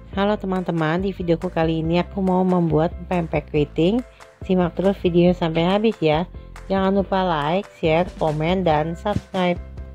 Halo teman-teman, di videoku kali ini aku mau membuat pempek keriting. Simak terus videonya sampai habis ya. Jangan lupa like, share, komen, dan subscribe.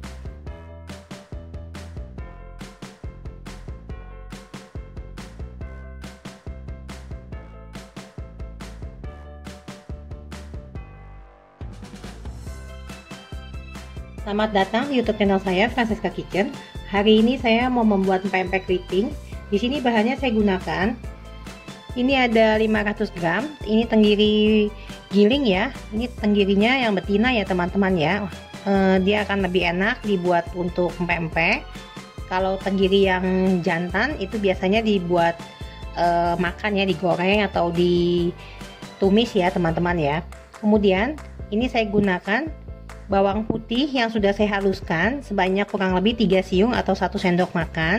Selamat datang di YouTube channel saya, Francesca Kitchen. Hari ini saya mau membuat pempek keriting. Di sini bahannya saya gunakan. Ini ada 500 gram. Ini tenggiri giling ya. Ini tenggirinya yang betina ya teman-teman ya. Dia akan lebih enak dibuat untuk pempek. Kalau tenggiri yang jantan itu biasanya dibuat makan ya, digoreng atau ditumis ya teman-teman ya. Kemudian ini saya gunakan bawang putih yang sudah saya haluskan sebanyak kurang lebih 3 siung atau 1 sendok makan.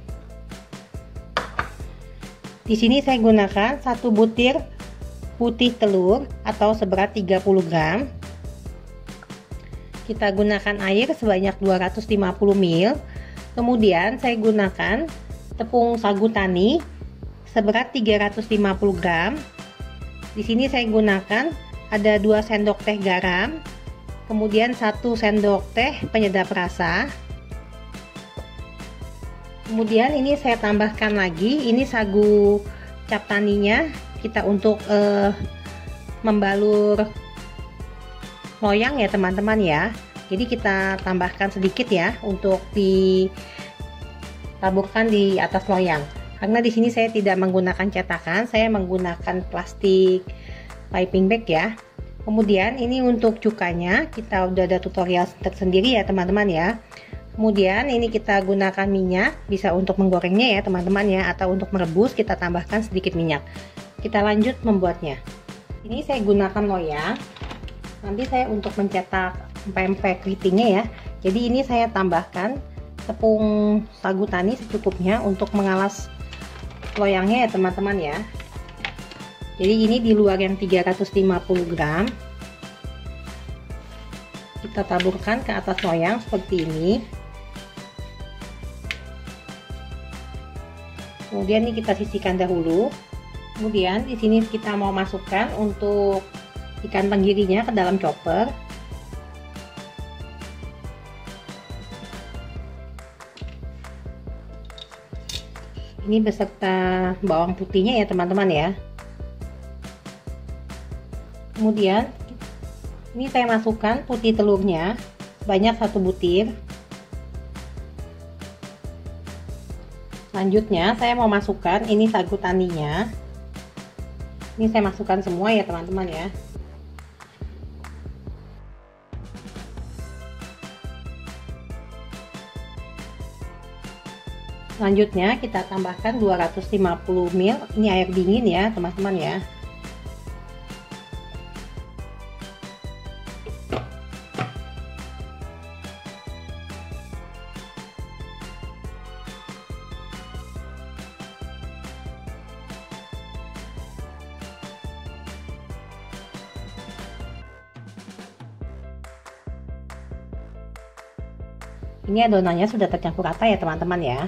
Di sini saya gunakan 1 butir putih telur atau seberat 30 gram. Kita gunakan air sebanyak 250 ml. Kemudian saya gunakan tepung sagu tani seberat 350 gram. Di sini saya gunakan ada 2 sendok teh garam. Kemudian 1 sendok teh penyedap rasa. Kemudian ini saya tambahkan lagi, ini sagu cap taninya kita untuk membalur loyang ya teman-teman ya. Jadi kita tambahkan sedikit ya untuk ditaburkan di atas loyang. Karena di sini saya tidak menggunakan cetakan, saya menggunakan plastik piping bag ya. Kemudian ini untuk cukanya kita udah ada tutorial tersendiri ya teman-teman ya. Kemudian ini kita gunakan minyak, bisa untuk menggorengnya ya teman-teman ya, atau untuk merebus kita tambahkan sedikit minyak. Kita lanjut membuatnya. Ini saya gunakan loyang. Nanti saya untuk mencetak pempek keritingnya ya. Jadi ini saya tambahkan tepung sagu tani secukupnya untuk mengalas loyangnya ya teman-teman ya. Jadi ini di luar yang 350 gram. Kita taburkan ke atas loyang seperti ini. Kemudian ini kita sisihkan dahulu. Kemudian di sini kita mau masukkan untuk ikan tenggirinya ke dalam chopper. Ini beserta bawang putihnya ya teman-teman ya. Kemudian ini saya masukkan putih telurnya banyak 1 butir. Selanjutnya saya mau masukkan ini sagu taninya. Ini saya masukkan semua ya teman-teman ya. Selanjutnya kita tambahkan 250 ml, ini air dingin ya teman-teman ya. Ini adonannya sudah tercampur rata ya teman-teman ya.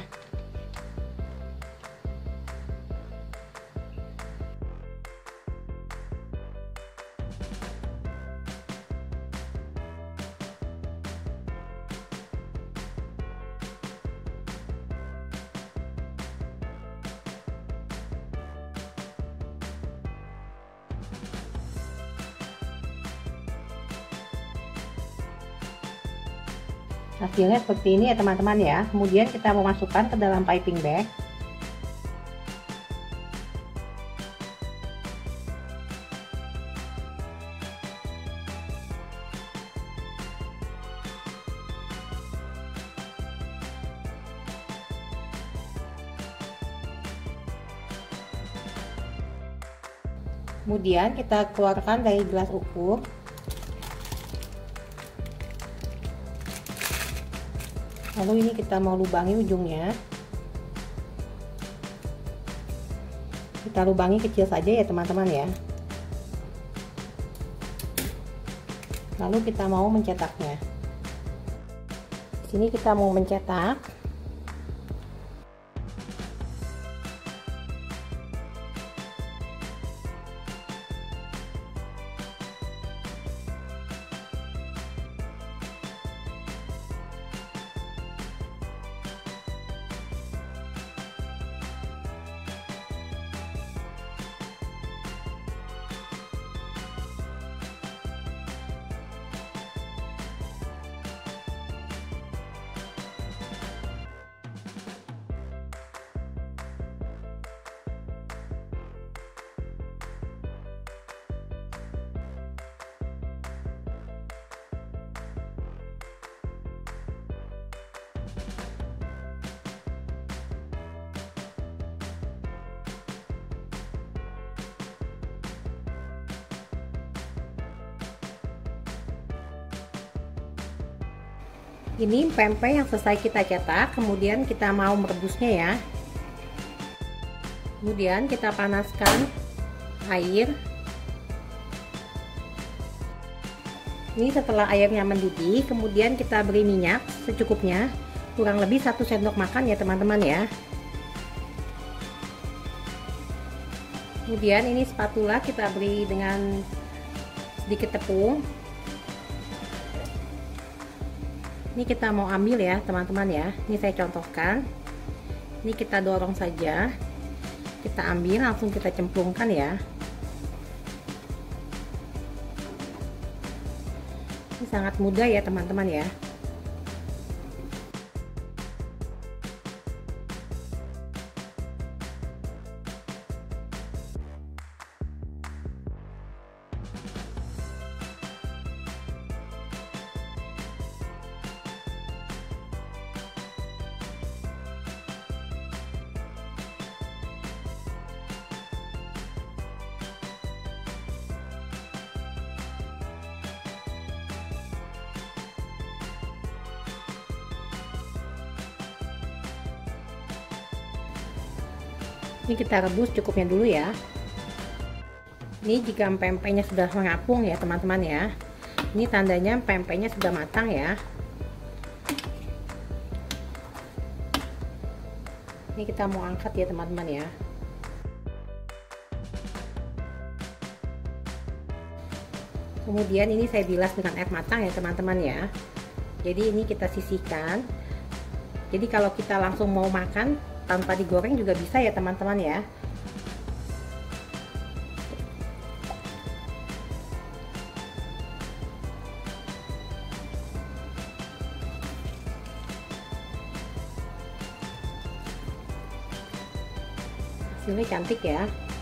Hasilnya seperti ini ya teman-teman ya. Kemudian kita mau masukkan ke dalam piping bag. Kemudian kita keluarkan dari gelas ukur. Lalu ini kita mau lubangi ujungnya. Kita lubangi kecil saja ya teman-teman ya. Lalu kita mau mencetaknya. Di sini kita mau mencetak. Ini pempek yang selesai kita cetak, kemudian kita mau merebusnya ya. Kemudian kita panaskan air. Ini setelah airnya mendidih, kemudian kita beri minyak secukupnya, kurang lebih 1 sendok makan ya teman-teman ya. Kemudian ini spatula kita beri dengan sedikit tepung. Ini kita mau ambil ya teman-teman ya. Ini saya contohkan. Ini kita dorong saja. Kita ambil langsung kita cemplungkan ya. Ini sangat mudah ya teman-teman ya. Ini kita rebus cukupnya dulu ya. Ini jika pempeknya sudah mengapung ya teman-teman ya. Ini tandanya pempeknya sudah matang ya. Ini kita mau angkat ya teman-teman ya. Kemudian ini saya bilas dengan air matang ya teman-teman ya. Jadi ini kita sisihkan. Jadi kalau kita langsung mau makan tanpa digoreng juga bisa ya teman-teman ya. Hasilnya cantik ya.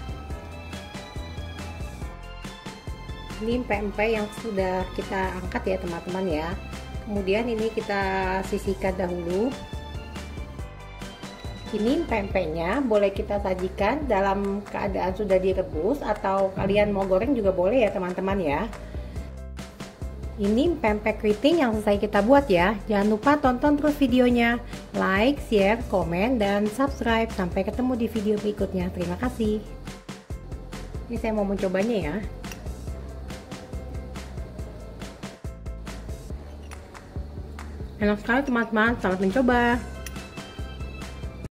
Ini pempek yang sudah kita angkat ya teman-teman ya. Kemudian ini kita sisihkan dahulu. Ini pempeknya boleh kita sajikan dalam keadaan sudah direbus atau kalian mau goreng juga boleh ya teman-teman ya. Ini pempek keriting yang selesai kita buat ya. Jangan lupa tonton terus videonya. Like, share, komen, dan subscribe. Sampai ketemu di video berikutnya. Terima kasih. Ini saya mau mencobanya ya. Enak sekali teman-teman. Selamat mencoba.